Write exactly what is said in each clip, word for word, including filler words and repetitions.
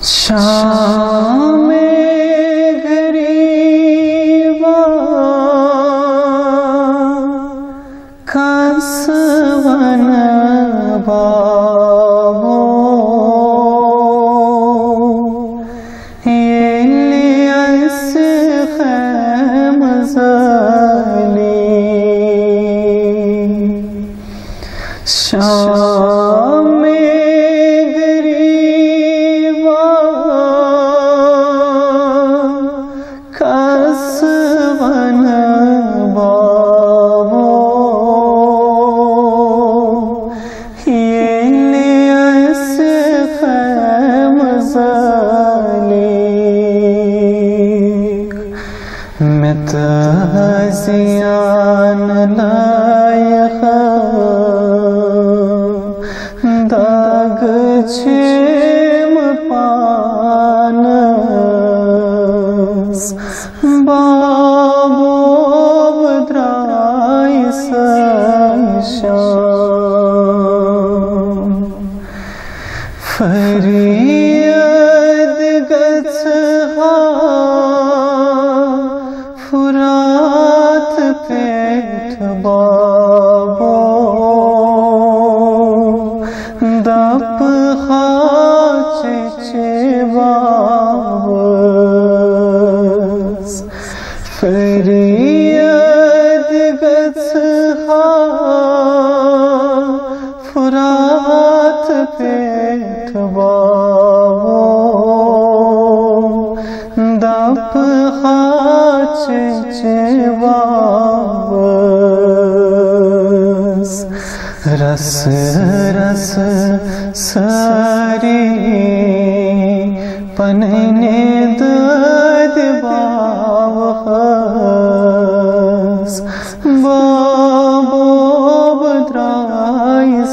शाम गरीबा कसवन बाबो ये लियस खैमज़ली शाम कसवन बाबो ये लियस खैमज़ली मैं तज़ियान लायक दाग छेम पानस बाबो बद्राय शाम फरियाद गत्हा फुरात पेट बाबो दप खाचे चे बाबस फरियाद गत्हा फुरात पेट बाबो दप खाचे चे बाबस रस रस सारी पनने दद बावस बाबो बद्राय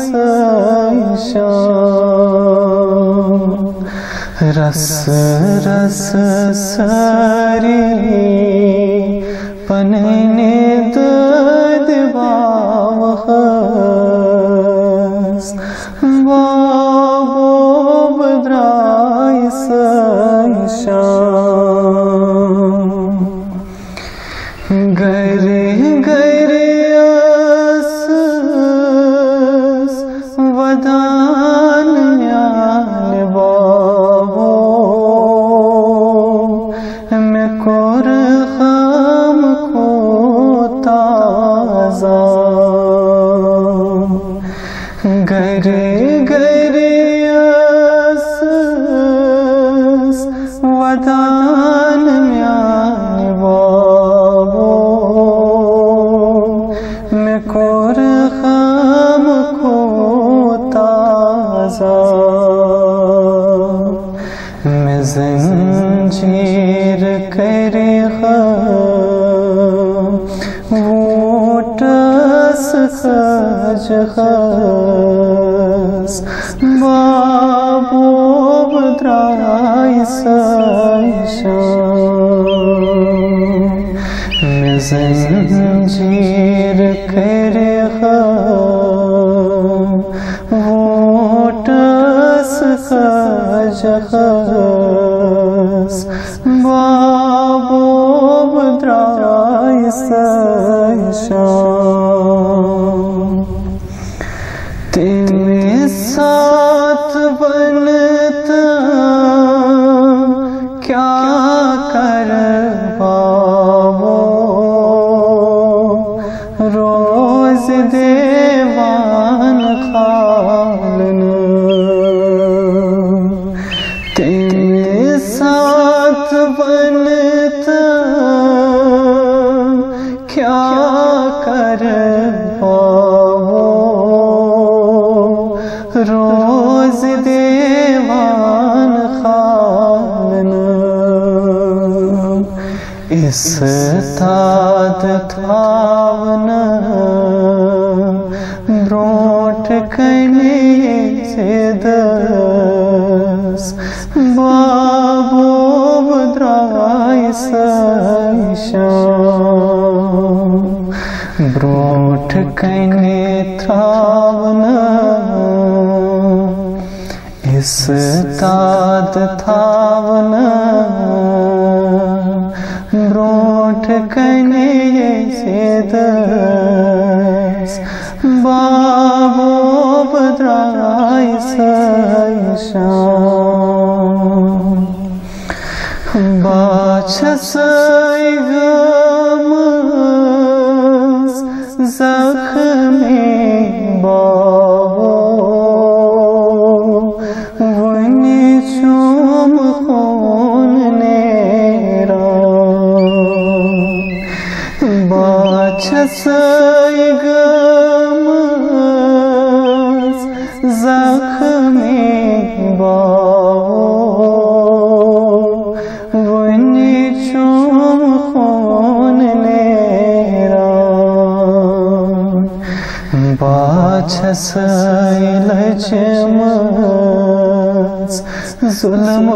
शाम रस रस सारी पनने दद बावस बाबो बद्राय शाम गरे गरे आस वदान याल बाबो मैं कोर खाम को ताज़ा गरे गरे आस वदान म्यान बाबो मैं कोर खाम को ताज़ा मैं जंजीर करे वोटस खज खस बाबो बद्राय शाम मैं जंजीर करे वोटस खज खस बाबो बद्राय शाम तेरे साथ बनता क्या कर बाबो रोज देवान खालन तेरे साथ बनता क्या कर बाबो रोज देवान खालन इस ताद थावन ब्रोट कने से दस बाबो बद्राय शाम ब्रोट कने थावन इस ताद थावन ब्रोट कने सेदस बाबो बद्राय सैशान बाछस गमस जख्मे बाबो वनी चुम खून नेरा बाछस गमस जख्मे बाबो वनी चुम खून नेरा बाछस लजमस जुल्म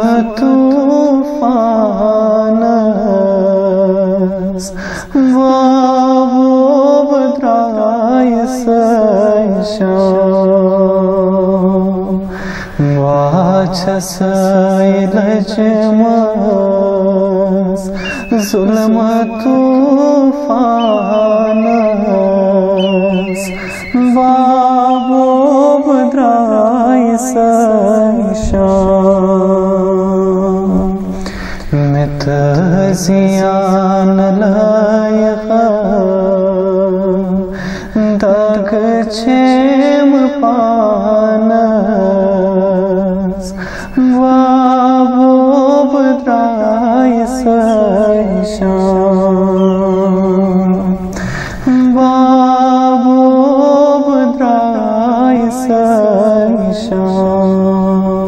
तूफानस बाबो बद्राय सैशान बाछस लजमस जुल्म तूफानस बाबो बद्राय सैशान मित जियान लायक दाग छेम पानस बाबो बद्राय सैशान बाबो बद्राय सैशान।